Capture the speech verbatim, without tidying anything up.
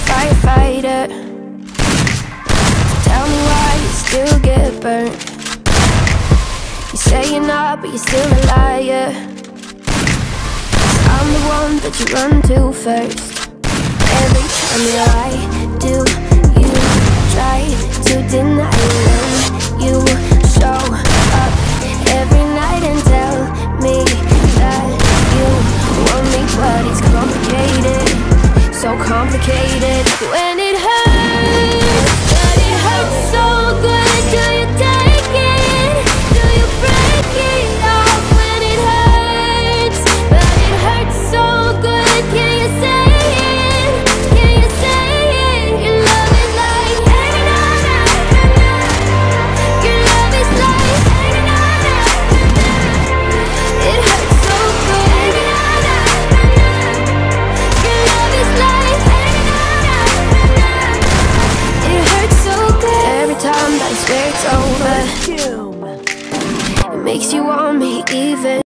firefighter. Tell me why you still get burnt. You say you're not, but you're still a liar. 'Cause I'm the one that you run to first. Every time you lie, do you try to deny when you show up every night and tell me that you want me, but it's complicated, so complicated. When it hurts, but it hurts so good, do you take it? Do you break it off when it hurts? But it hurts so good, can you say it? Can you say it? Your love is like na-na-na-na. Your love is like na-na-na-na. It hurts so good. Your love is like na-na-na-na. It hurts so good. Every time that I swear it's over, it makes you want me even